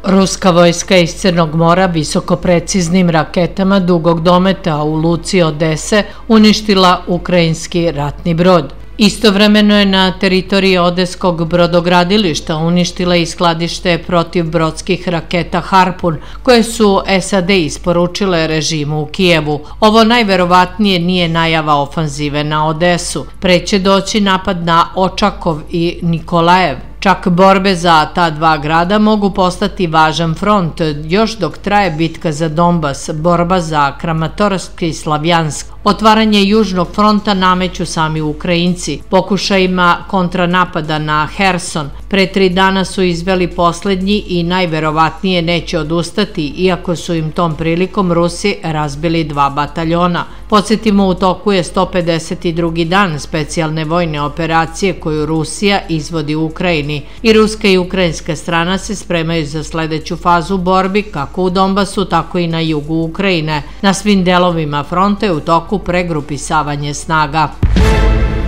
Ruska vojska iz Crnog mora visokopreciznim raketama dugog dometa u luci Odese uništila ukrajinski ratni brod. Istovremeno je na teritoriji Odeskog brodogradilišta uništila i skladište protivbrodskih raketa Harpun, koje su SAD isporučile režimu u Kijevu. Ovo najverovatnije nije najava ofanzive na Odesu. Pre će doći napad na Očakov i Nikolajev. Čak borbe za ta dva grada mogu postati važan front, još dok traje bitka za Donbas, borba za Kramatorsk i Slavjansk. Otvaranje južnog fronta nameću sami Ukrajinci. Pokušajima kontranapada na Herson pre 3 dana su izveli poslednji i najverovatnije neće odustati, iako su im tom prilikom Rusi razbili 2 bataljona. Podsjetimo, u toku je 152. dan specijalne vojne operacije koju Rusija izvodi u Ukrajini. I ruska i ukrajinska strana se spremaju za sledeću fazu borbi kako u Donbasu, tako i na jugu Ukrajine. Na svim delovima fronta je u toku pregrupisavanje snaga.